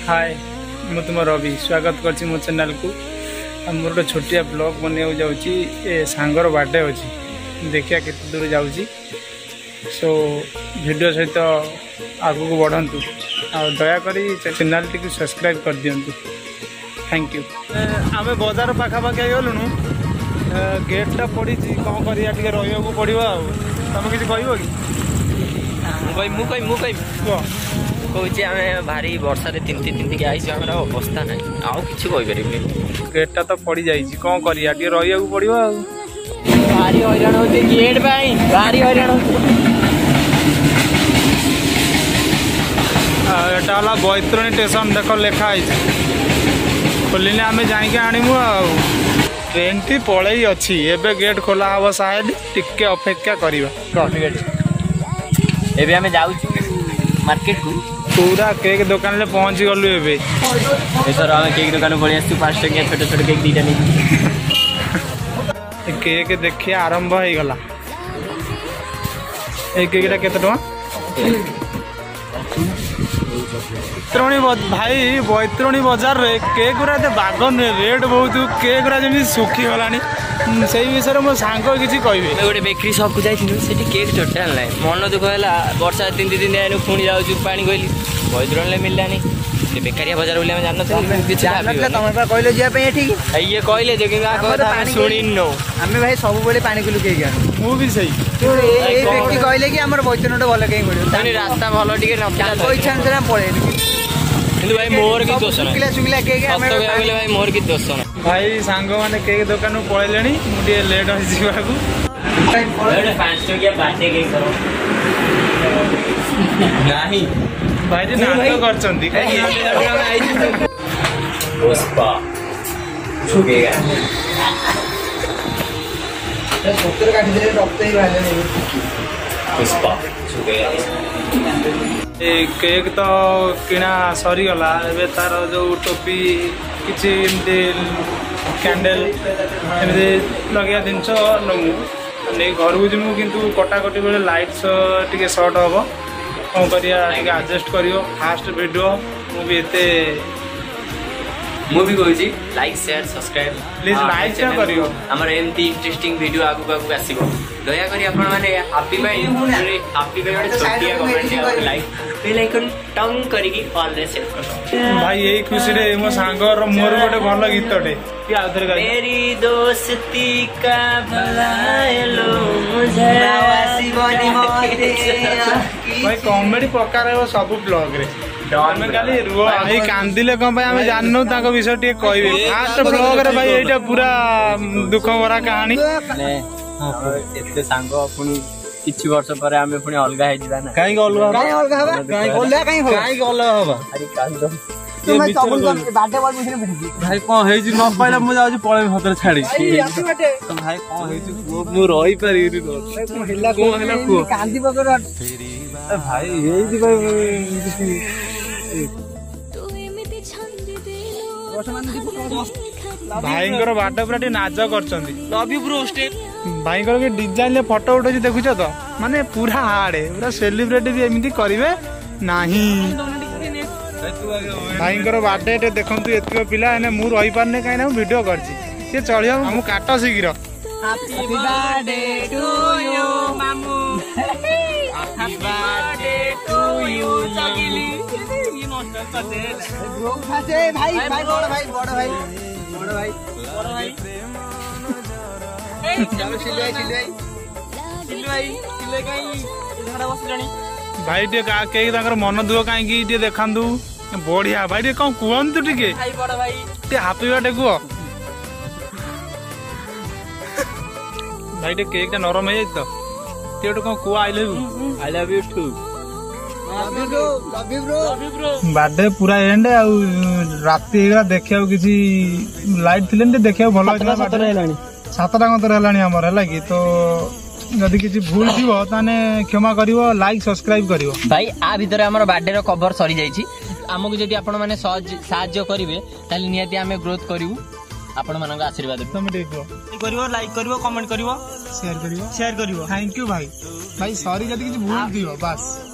हाय मु तुम रवि स्वागत कर मो चैनल को मोर गोटे छोटिया ब्लॉग बनवाक जाऊँगी सांगर बर्थडे अच्छी देखिया केते दूर जाऊँगी सो वीडियो सहित आगू को बढ़ंतु आ दयाकोरी चैनल टी सब्सक्राइब कर दिंतु थैंक यू। आम बजार पाखापाखि गलुनु गेटा पड़ी कौन करिया टे रही पड़ो तुम किसी कह कहे आम भारी वर्षा तिंती तिंतिक आई अवस्था ना आउ कि गेटा तो पड़ जा कौन करिया टे रही पड़ो भारी हैरान हो गेट भारी हैरान एटा बैतरणी स्टेशन देख लिखाई खोलने आम जाइए आणमु ट्रेन टी पलई अच्छी एबे गेट खोला हम शायद टिके अपेक्षा करवा एबे हमें जाऊ मार्केट को पूरा केक दुकान में पहुंची गलु एथर आम केक दुकान पलि आसु 5 टकिया छोट छोट केक दीटा नहीं केक देखिए आरंभ हो गला ए केकटा केते टका भाई बैतरणी बजार रे केक गुरा बाग नुहे रेट बहुत केक गुरा जमी सुखी गलानी से विषय मो सांग किसी कहे गोटे बेकरी शॉप को जाइए केक टोटाल ना मन दुख है वर्षा 3 दिन आए पुणी जाऊँ पा कहली बैतरणी मिललानी बेकारिया बाजार बोली जान कहले ये कहले शुणी नो आम भाई सब पानी को लुक मुझे सही कहले कि बैतरणी भल कहीं रास्ता भल इच्छा अनुसार पड़े भाई मोर की दोष भाई मोर की दोष भाई सांग मैंने केक दुकान पलैले मुझे लेट हो भाई जी नाटक करछंती पुष्पा छुकेगा सत्तर काटी दे रक्त ही वाले नहीं पुष्पा छुकेगा केक तो किना सरी गला एबे तार जो टोपी किछि कैंडल एमती लगे जिनस नमु नहीं घर को जीमु किंतु कटाकटी बेले लाइट टे सर्ट हम कौन करिया एडजस्ट करियो फास्ट वीडियो मुझे एते मुझे कहूँ like share subscribe please like share करियो हमर एमती इंटरेस्टिंग वीडियो आगु आगु आसीबो दया करी आपण माने हैप्पी बाय हैप्पी बाय छोटिया कमेंट लाइक बेल आइकन टाउन करिकी ऑल रे सेट कर भाई यही खुशी रे मो सांगर मोर गोटे भल गीतटे कि आउथरे गाई मेरी दोस्ती का भलाएलो मुझे आसीबनी मते भाई कॉमेडी प्रकार है सब ब्लॉग रे खाली रुह भाई कांदिले कौन आम जानू विषय टे कहे फास्ट ब्लॉग रे भाई ये पूरा दुख भरा कहानी एते सांग पुणी किछि वर्ष पर आमे पुणी अलगा हे जिबा ना काई अलगा अरे कांदो तुम चबुल बाटे बाल मुझे बुझी भाई कोन हे जी न पाइला मु जाउ पळे भतर छाड़ी तो भाई कोन हे जी मु रही पारी कोन हेला को कांदी बगर भाई हे जी भाई भाईंकर बाटे पूरा नाच करछंती लव यू ब्रो स्टेप भाईंकर के डिजाइन ले फोटो उठो देखुछ तो माने पूरा हार्ड पूरा सेलिब्रिटी भी एमिति करिवे नाही भाईंकर बाटे टे देखंतु एतिको पिला एने मु रही पारने काई ना वीडियो करछि से चलियो हम काट शीघ्र हैप्पी बर्थडे टू यू मामू हैप्पी बर्थडे टू यू चगिली ये नॉस्टल कर दे ब्रो खासे भाई बड़ भाई ए चलो चिल्ले काई झगड़ा बसलानी भाई टे का के ताकर मन दुख काई की टे देखंदु बढ़िया भाई टे कोन कुहंतु टिके भाई बड़ भाई टे हैप्पी बर्थडे को भाई टे केक नरम है तो टे कोन कुआ I love you too birthday पूरा एंड राति देखा किसी लाइट थी देखा भल 7टा गंतर है कि तो जदि किसी भूल थी क्षमा करिवो लाइक सब्सक्राइब करिवो भाई आ भीतर हमर बर्थडे रो कवर सरी जाईची हमकु जदि आपण माने साहाय्य करिवे ताले नियति हमें ग्रोथ करिवु आपण मानक आशीर्वाद तुम करिवो लाइक करिवो कमेंट करिवो शेयर करिवो थैंक यू भाई सॉरी जदि किसी भूल थी बस।